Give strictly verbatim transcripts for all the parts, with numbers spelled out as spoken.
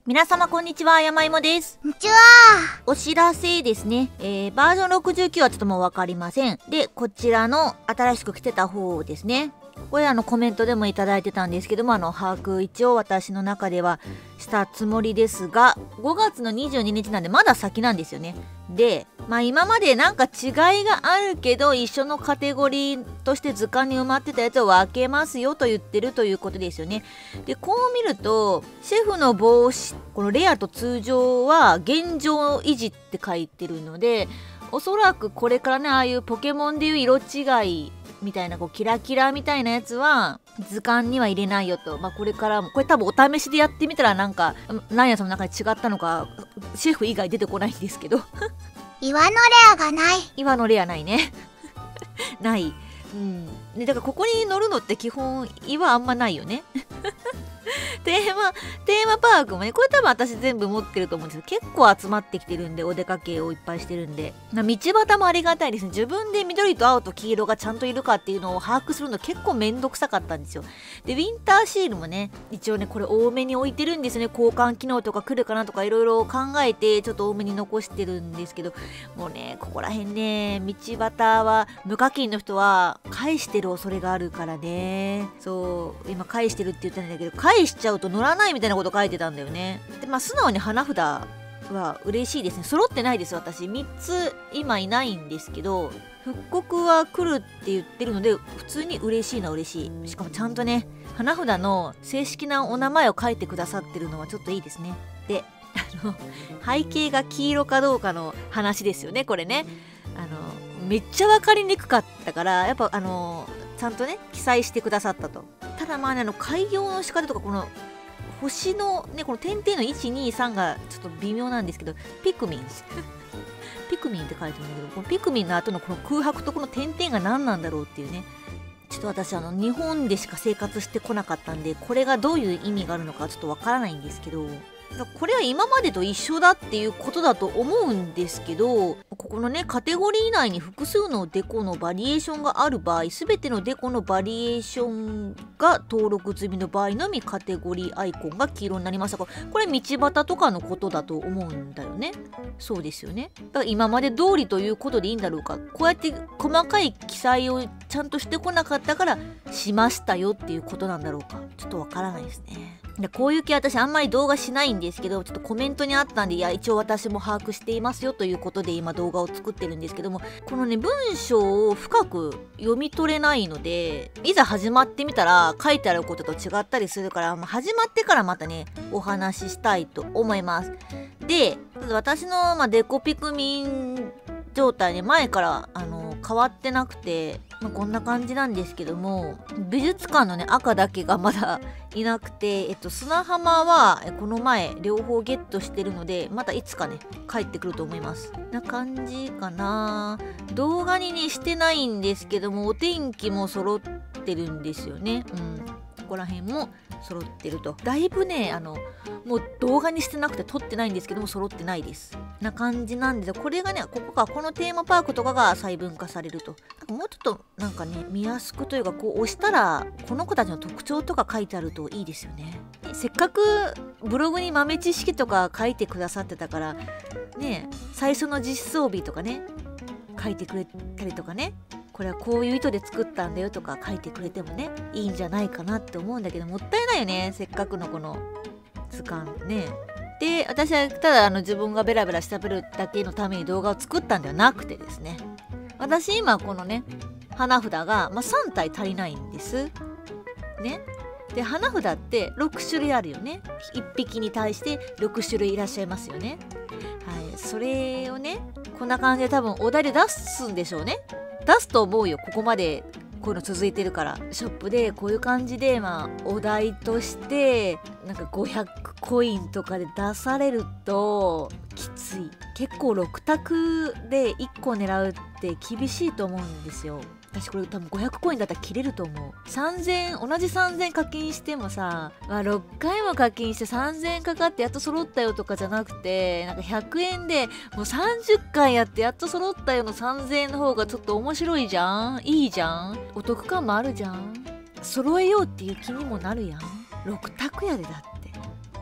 皆様こんにちは、山芋です。 こんにちは。 お知らせですね。えー、バージョンろくじゅうきゅうはちょっともうわかりません。で、こちらの新しく来てた方ですね。これあのコメントでもいただいてたんですけども、あの把握一応私の中ではしたつもりですが、ごがつのにじゅうににちなんでまだ先なんですよね。で、まあ今までなんか違いがあるけど一緒のカテゴリーとして図鑑に埋まってたやつを分けますよと言ってるということですよね。で、こう見るとシェフの帽子、このレアと通常は現状維持って書いてるので、おそらくこれからね、ああいうポケモンでいう色違いみたいなこうキラキラみたいなやつは図鑑には入れないよと。まあこれからもこれ多分お試しでやってみたらなんか何やその中に違ったのかシェフ以外出てこないんですけど岩のレアがない。 岩のレアないねないうんね、だからここに乗るのって基本岩あんまないよねテーマテーマパークもね、これ多分私全部持ってると思うんですけど、結構集まってきてるんで、お出かけをいっぱいしてるんで、道端もありがたいですね。自分で緑と青と黄色がちゃんといるかっていうのを把握するの結構めんどくさかったんですよ。でウィンターシールもね、一応ねこれ多めに置いてるんですね。交換機能とか来るかなとかいろいろ考えてちょっと多めに残してるんですけど、もうねここら辺ね、道端は無課金の人は返してる恐れがあるからね。そう今返してるって言ったんだけど、返しちゃうと乗らないみたいなこと書いてたんだよね。でまあ素直に花札は嬉しいですね。揃ってないです私。みっつ今いないんですけど、復刻は来るって言ってるので普通に嬉しいのは嬉しい。しかもちゃんとね花札の正式なお名前を書いてくださってるのはちょっといいですね。であの背景が黄色かどうかの話ですよね、これね。あのめっちゃ分かりにくかったから、やっぱあのちゃんとね記載してくださったと。ただまあね、あの開業の仕方とかこの星のね、この点々のいちにさんがちょっと微妙なんですけど、ピクミンピクミンって書いてるんだけど、このピクミンの後のこの空白とこの点々が何なんだろうっていうね。ちょっと私あの日本でしか生活してこなかったんで、これがどういう意味があるのかちょっとわからないんですけど、これは今までと一緒だっていうことだと思うんですけど、ここのねカテゴリー内に複数のデコのバリエーションがある場合、全てのデコのバリエーションが登録済みの場合のみカテゴリーアイコンが黄色になりましたが、これ道端とかのことだと思うんだよね。そうですよね。だから今まで通りということでいいんだろうか。こうやって細かい記載をちゃんとしてこなかったからしましたよっていうことなんだろうか。ちょっとわからないですね。でこういう系私あんまり動画しないんですけど、ちょっとコメントにあったんで、いや一応私も把握していますよということで今動画を作ってるんですけども、このね文章を深く読み取れないので、いざ始まってみたら書いてあることと違ったりするから、まあ、始まってからまたねお話ししたいと思います。で私の、まあ、デコピクミン状態で前からあの変わってなくて、まあ、こんな感じなんですけども、美術館のね赤だけがまだいなくて、えっと砂浜はこの前両方ゲットしてるので、またいつかね帰ってくると思います。な感じかな。動画にねしてないんですけども、お天気も揃ってるんですよね。うんここら辺も揃ってると。だいぶねあのもう動画にしてなくて撮ってないんですけども揃ってないですな感じなんで、これがねここかこのテーマパークとかが細分化されると、もうちょっとなんかね見やすくというか、こう押したらこの子たちの特徴とか書いてあるといいですよね。せっかくブログに豆知識とか書いてくださってたからね、最初の実装日とかね書いてくれたりとかね、これはこういう意図で作ったんだよとか書いてくれてもねいいんじゃないかなって思うんだけど、もったいないよね、せっかくのこの図鑑ね。で私はただあの自分がベラベラしゃべるだけのために動画を作ったんではなくてですね、私今このね花札が、まあ、さんたい足りないんですね。で花札ってろくしゅるいあるよね。いっぴきに対してろくしゅるいいらっしゃいますよね。はい、それをねこんな感じで多分お題で出すんでしょうね。出すと思うよ、ここまでこういうの続いてるから。ショップでこういう感じでまあお題としてなんかごひゃくコインとかで出されるときつい。結構ろく択でいっこ狙うって厳しいと思うんですよ。私これ多分ごひゃくコインだったら切れると思う。さんぜん同じさんぜん課金してもさ、まあ、ろっかいも課金してさんぜんかかってやっと揃ったよとかじゃなくて、なんかひゃくえんでもうさんじゅっかいやってやっと揃ったよのさんぜんえんの方がちょっと面白いじゃん。いいじゃん、お得感もあるじゃん。揃えようっていう気にもなるやん。ろく択やで。だってごひゃく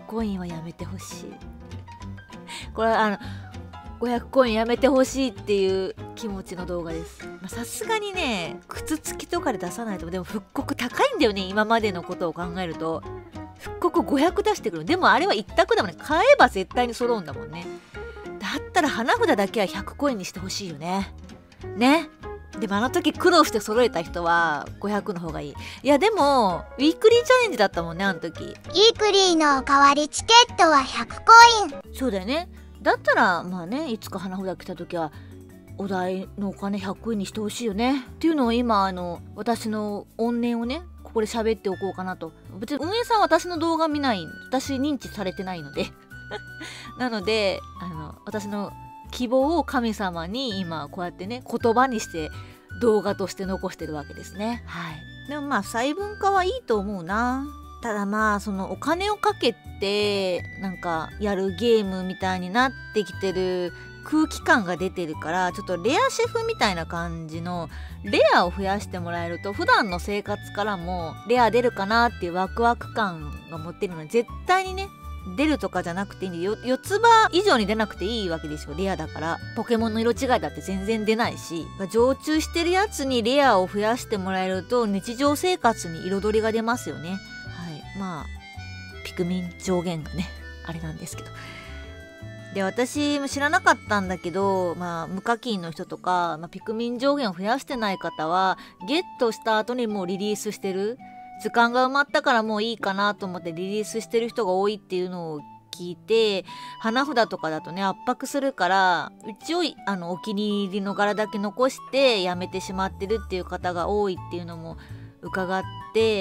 コインはやめてほしい。これはあのごひゃくコインやめてほしいっていう気持ちの動画です。さすがにね靴付きとかで出さないと。でも復刻高いんだよね、今までのことを考えると。復刻ごひゃく出してくる。でもあれは一択だもんね。買えば絶対に揃うんだもんね。だったら花札だけはひゃくコインにしてほしいよね。ね。でもあの時苦労して揃えた人はごひゃくの方がいい。いやでもウィークリーチャレンジだったもんね、あの時。 ウィークリーのおかわりチケットはひゃくコイン。 そうだよね。だったらまあね、いつか花札来た時はお題のお金ひゃくコインにしてほしいよねっていうのを今あの私の怨念をねここで喋っておこうかなと。別に運営さんは私の動画見ない、私認知されてないのでなのであの私の希望を神様に今こうやってね言葉にして動画として残してるわけですね。はい。でもまあ細分化はいいと思うな。ただまあそのお金をかけてなんかやるゲームみたいになってきてる空気感が出てるから、ちょっとレアシェフみたいな感じのレアを増やしてもらえると普段の生活からもレア出るかなっていうワクワク感が持ってるので、絶対にね出るとかじゃなくていいんで、よ四つ葉以上に出なくていいわけですよ。レアだから。ポケモンの色違いだって全然出ないし、常駐してるやつにレアを増やしてもらえると日常生活に彩りが出ますよね。はい。まあピクミン上限がねあれなんですけど。で私も知らなかったんだけど、まあ無課金の人とか、まあ、ピクミン上限を増やしてない方はゲットした後にもうリリースしてる、図鑑が埋まったからもういいかなと思ってリリースしてる人が多いっていうのを聞いて、花札とかだとね圧迫するから一応あのお気に入りの柄だけ残してやめてしまってるっていう方が多いっていうのも伺って、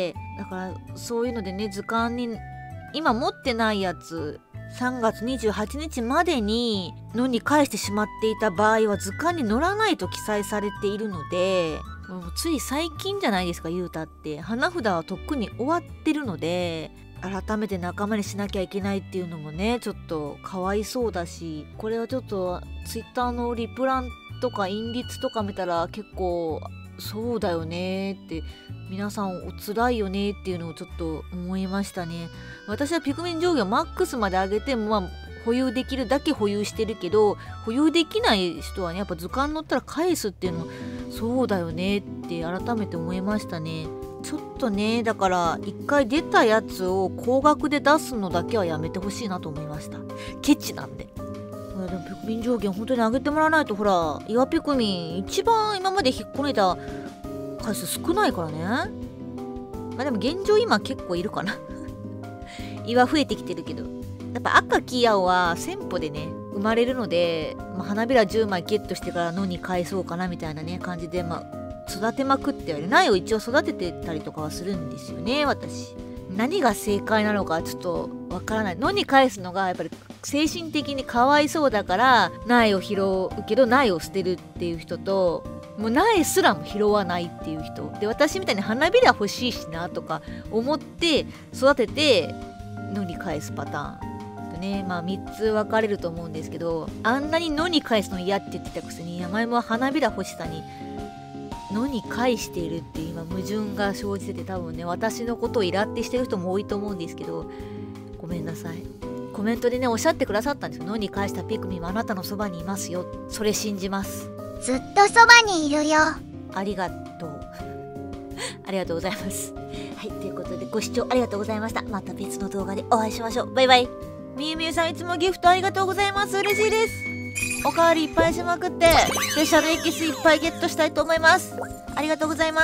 だからそういうのでね図鑑に今持ってないやつさんがつにじゅうはちにちまでにのに返してしまっていた場合は図鑑に載らないと記載されているので、もうつい最近じゃないですか。言うたって花札はとっくに終わってるので、改めて仲間にしなきゃいけないっていうのもねちょっとかわいそうだし、これはちょっとツイッターのリプランとかインリツとか見たら結構そうだよねって皆さんお辛いよねっていうのをちょっと思いましたね。私はピクミン上限をマックスまで上げても、まあ、保有できるだけ保有してるけど、保有できない人はねやっぱ図鑑乗ったら返すっていうのそうだよねって改めて思いましたね。ちょっとねだから一回出たやつを高額で出すのだけはやめてほしいなと思いました。ケチなんで。でもピクミン上限本当に上げてもらわないと、ほら岩ピクミン一番今まで引っこ抜いた回数少ないからね。まあでも現状今結構いるかな岩増えてきてるけど、やっぱ赤黄青はせんぽでね生まれるので、まあ、花びらじゅうまいゲットしてからのに返そうかなみたいなね感じで、まあ育てまくってやる苗を一応育ててたりとかはするんですよね。私何が正解なのかちょっとわからない。のに返すのがやっぱり精神的にかわいそうだから苗を拾うけど苗を捨てるっていう人と、もう苗すらも拾わないっていう人で、私みたいに花びら欲しいしなとか思って育ててのに返すパターンね、まあみっつ分かれると思うんですけど、あんなにのに返すの嫌って言ってたくせに山芋は花びら欲しさにのに返しているっていう今矛盾が生じてて、多分ね私のことをイラってしてる人も多いと思うんですけど、ごめんなさい。コメントでねおっしゃってくださったんですよ。のに返したピクミンはあなたのそばにいますよ。それ信じます。 ずっとそばにいるよ。 ありがとうありがとうございます。はい、ということでご視聴ありがとうございました。また別の動画でお会いしましょう。バイバイ。みゆみゆさんいつもギフトありがとうございます。嬉しいです。おかわりいっぱいしまくってスペシャルエキスいっぱいゲットしたいと思います。ありがとうございます。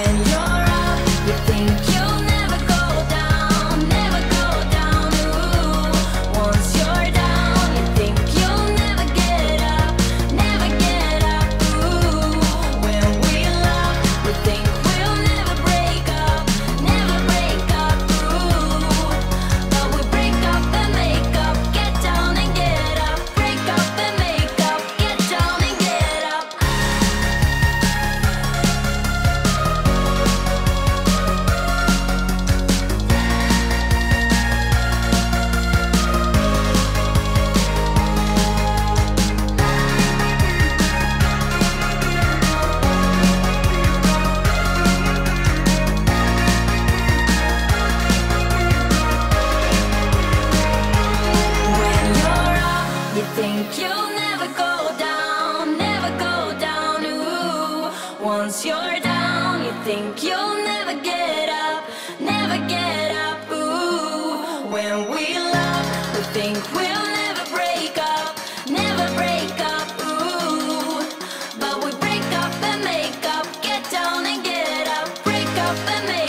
Once you're down, you think you'll never get up, never get up. Ooh, when we love, we think we'll never break up, never break up. Ooh, but we break up and make up, get down and get up, break up and make up.